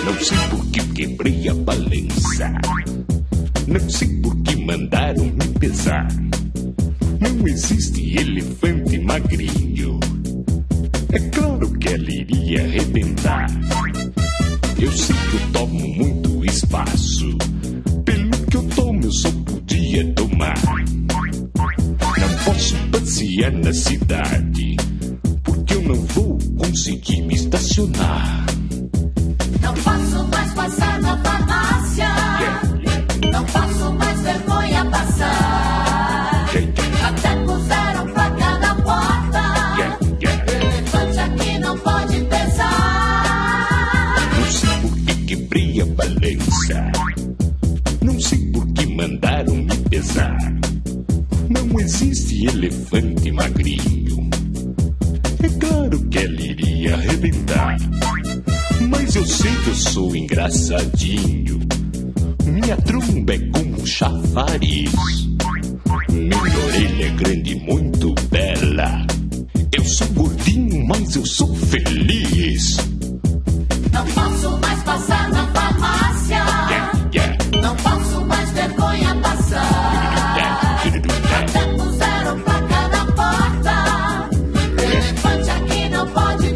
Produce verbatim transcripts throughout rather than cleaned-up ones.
Não sei por que quebrei a balança. Não sei por que mandaram me pesar. Não existe elefante magrinho. É claro que ela iria arrebentar. Eu sei que eu tomo muito espaço. Pelo que eu tomo eu só podia tomar. Não posso passear na cidade, porque eu não vou conseguir me estacionar. Não posso mais passar na farmácia. Yeah, yeah. Não posso mais vergonha passar. Yeah, yeah. Até puseram placa na porta. Yeah, yeah. Elefante aqui não pode pesar. Não sei por que quebrei a balança. Não sei por que mandaram me pesar. Não existe elefante magrinho. É claro que ela iria arrebentar. Mas eu sei que eu sou engraçadinho. Minha tromba é como um chafariz. Minha orelha é grande e muito bela. Eu sou gordinho, mas eu sou feliz. Não posso mais passar na farmácia. Yeah, yeah. Não posso mais vergonha passar. Até puseram placa na porta. Elefante aqui não pode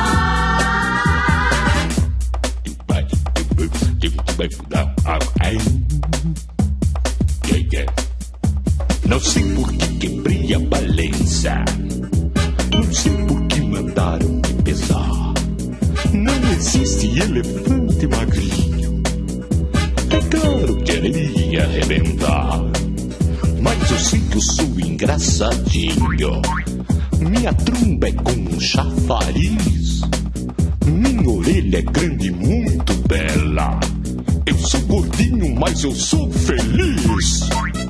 pesar. Não sei por que quebrei a balança. Não sei por que mandaram me pesar. Não existe elefante magrinho. É claro que ela iria arrebentar. Mas eu sei que eu sou engraçadinho. Minha tromba é como um chafariz. Minha orelha é grande e muito bela. Eu sou gordinho, mas eu sou feliz.